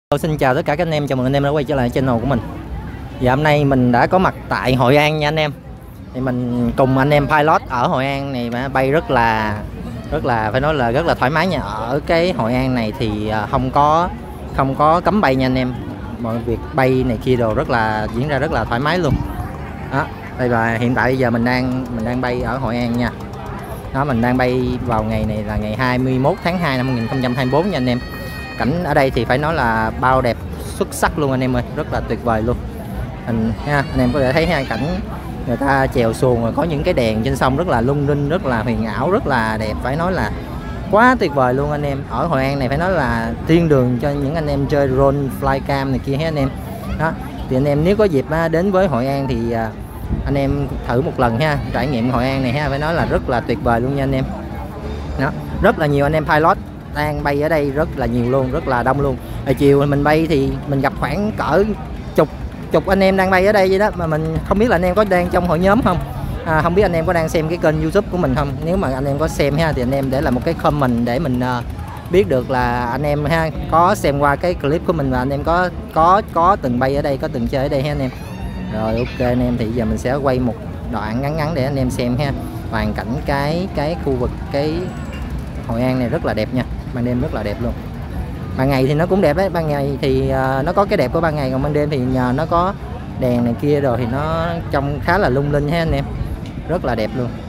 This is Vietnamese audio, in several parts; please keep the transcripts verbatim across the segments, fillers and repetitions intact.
Hello, xin chào tất cả các anh em, chào mừng anh em đã quay trở lại channel của mình. Và hôm nay mình đã có mặt tại Hội An nha anh em. Thì mình cùng anh em pilot ở Hội An này mà bay rất là rất là phải nói là rất là thoải mái nha. Ở cái Hội An này thì không có không có cấm bay nha anh em. Mọi việc bay này kia đồ rất là diễn ra rất là thoải mái luôn. Đó, đây là hiện tại bây giờ mình đang mình đang bay ở Hội An nha. Đó, mình đang bay vào ngày này là ngày hai mươi mốt tháng hai năm hai nghìn không trăm hai mươi tư nha anh em. Cảnh ở đây thì phải nói là bao đẹp xuất sắc luôn anh em ơi, rất là tuyệt vời luôn. Anh ha, anh em có thể thấy ha, cảnh người ta chèo xuồng rồi có những cái đèn trên sông rất là lung linh, rất là huyền ảo, rất là đẹp, phải nói là quá tuyệt vời luôn anh em. Ở Hội An này phải nói là thiên đường cho những anh em chơi drone flycam này kia hết anh em. Đó, thì anh em nếu có dịp đến với Hội An thì anh em thử một lần ha, trải nghiệm Hội An này ha, phải nói là rất là tuyệt vời luôn nha anh em. Đó, rất là nhiều anh em pilot đang bay ở đây rất là nhiều luôn, rất là đông luôn. Hồi chiều mình bay thì mình gặp khoảng cỡ chục chục anh em đang bay ở đây vậy đó, mà mình không biết là anh em có đang trong hội nhóm không, à, không biết anh em có đang xem cái kênh YouTube của mình không. Nếu mà anh em có xem ha thì anh em để lại một cái comment để mình uh, biết được là anh em ha có xem qua cái clip của mình và anh em có có có từng bay ở đây, có từng chơi ở đây ha anh em. Rồi ok anh em, thì giờ mình sẽ quay một đoạn ngắn ngắn để anh em xem ha, hoàn cảnh cái cái khu vực cái Hội An này rất là đẹp nha. Ban đêm rất là đẹp luôn. Ban ngày thì nó cũng đẹp đấy, ban ngày thì uh, nó có cái đẹp của ban ngày, còn ban đêm thì nhờ nó có đèn này kia rồi thì nó trông khá là lung linh ha anh em, rất là đẹp luôn.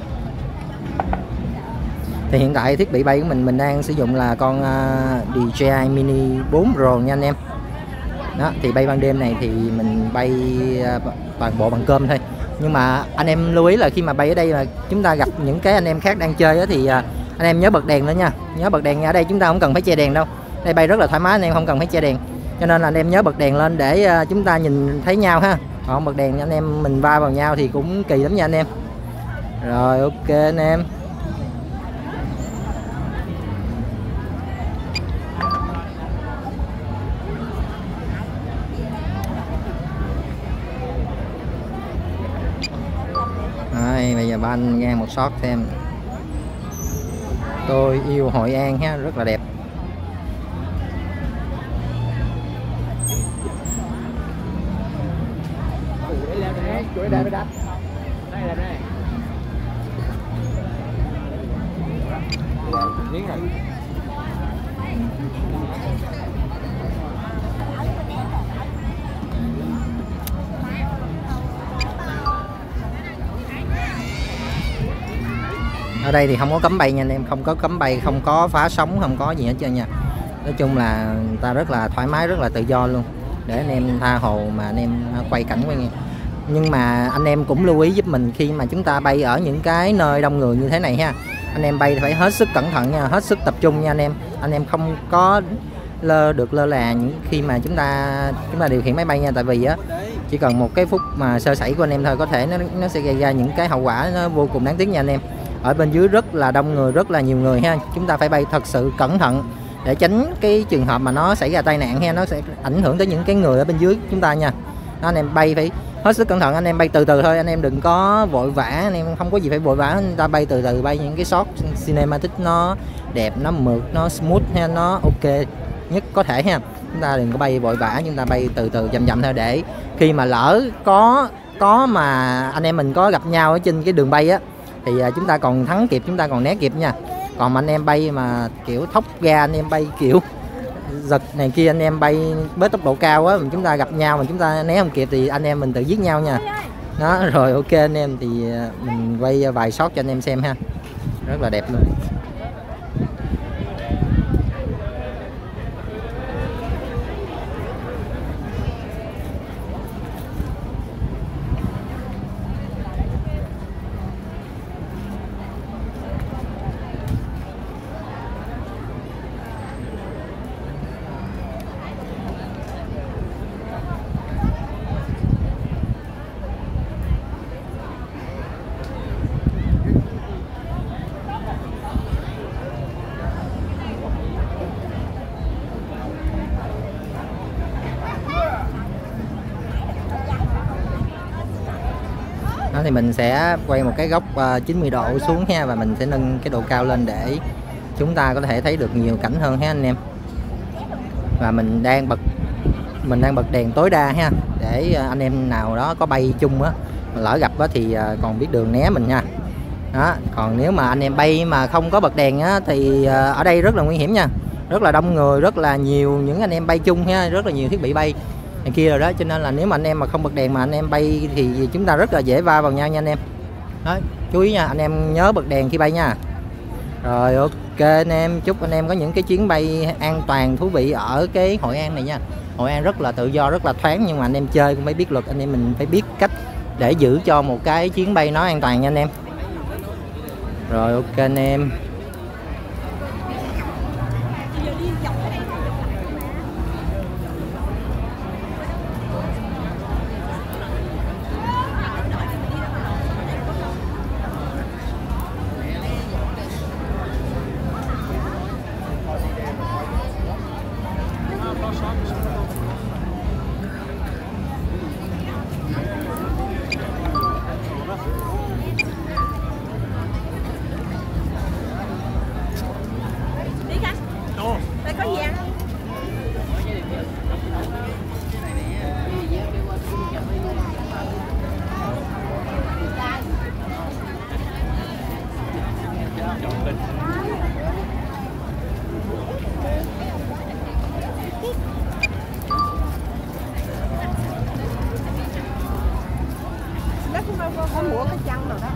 Thì hiện tại thiết bị bay của mình mình đang sử dụng là con uh, đê gi i Mini bốn Pro nha anh em. Đó, thì bay ban đêm này thì mình bay uh, toàn bộ bằng cơm thôi. Nhưng mà anh em lưu ý là khi mà bay ở đây là chúng ta gặp những cái anh em khác đang chơi đó, thì uh, anh em nhớ bật đèn nữa nha, nhớ bật đèn nha. Ở đây chúng ta không cần phải che đèn đâu, đây bay rất là thoải mái, anh em không cần phải che đèn, cho nên là anh em nhớ bật đèn lên để uh, chúng ta nhìn thấy nhau ha. Còn bật đèn anh em mình va vào nhau thì cũng kỳ lắm nha anh em. Rồi ok anh em. Rồi, bây giờ ba anh ngang một shot thêm. Tôi yêu Hội An ha, rất là đẹp. Ở đây thì không có cấm bay nha anh em, không có cấm bay, không có phá sóng, không có gì hết trơn nha. Nói chung là người ta rất là thoải mái, rất là tự do luôn, để anh em tha hồ mà anh em quay cảnh quay nghe. Nhưng mà anh em cũng lưu ý giúp mình khi mà chúng ta bay ở những cái nơi đông người như thế này ha, anh em bay phải hết sức cẩn thận nha, hết sức tập trung nha anh em. Anh em không có lơ được lơ là những khi mà chúng ta chúng ta điều khiển máy bay nha, tại vì á chỉ cần một cái phút mà sơ sẩy của anh em thôi có thể nó nó sẽ gây ra những cái hậu quả nó vô cùng đáng tiếc nha anh em. Ở bên dưới rất là đông người, rất là nhiều người ha, chúng ta phải bay thật sự cẩn thận để tránh cái trường hợp mà nó xảy ra tai nạn ha, nó sẽ ảnh hưởng tới những cái người ở bên dưới chúng ta nha. Đó, anh em bay phải hết sức cẩn thận, anh em bay từ từ thôi, anh em đừng có vội vã, anh em không có gì phải vội vã, anh ta bay từ từ, bay những cái shot cinematic nó đẹp, nó mượt, nó smooth ha, nó ok nhất có thể ha. Chúng ta đừng có bay vội vã, chúng ta bay từ từ chậm chậm thôi, để khi mà lỡ có có mà anh em mình có gặp nhau ở trên cái đường bay á thì chúng ta còn thắng kịp, chúng ta còn né kịp nha. Còn mà anh em bay mà kiểu thốc ga, anh em bay kiểu giật này kia, anh em bay với tốc độ cao á, chúng ta gặp nhau mà chúng ta né không kịp thì anh em mình tự giết nhau nha. Đó, rồi ok anh em, thì mình quay vài shot cho anh em xem ha, rất là đẹp luôn. Đó, thì mình sẽ quay một cái góc uh, chín mươi độ xuống ha, và mình sẽ nâng cái độ cao lên để chúng ta có thể thấy được nhiều cảnh hơn ha anh em. Và mình đang bật mình đang bật đèn tối đa ha, để anh em nào đó có bay chung á, lỡ gặp á thì còn biết đường né mình nha. Đó, còn nếu mà anh em bay mà không có bật đèn á thì ở đây rất là nguy hiểm nha, rất là đông người, rất là nhiều những anh em bay chung ha, rất là nhiều thiết bị bay này kia rồi đó, cho nên là nếu mà anh em mà không bật đèn mà anh em bay thì chúng ta rất là dễ va vào nhau nha anh em. Đó, chú ý nha, anh em nhớ bật đèn khi bay nha. Rồi ok anh em, chúc anh em có những cái chuyến bay an toàn thú vị ở cái Hội An này nha. Hội An rất là tự do, rất là thoáng, nhưng mà anh em chơi cũng phải biết luật, anh em mình phải biết cách để giữ cho một cái chuyến bay nó an toàn nha anh em. Rồi ok anh em. Có mua cái chăn rồi đó.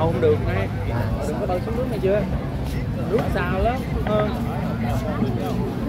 đâu không được ngay. Đừng có bơi xuống nước nghe chưa? Nước sao lắm hơn.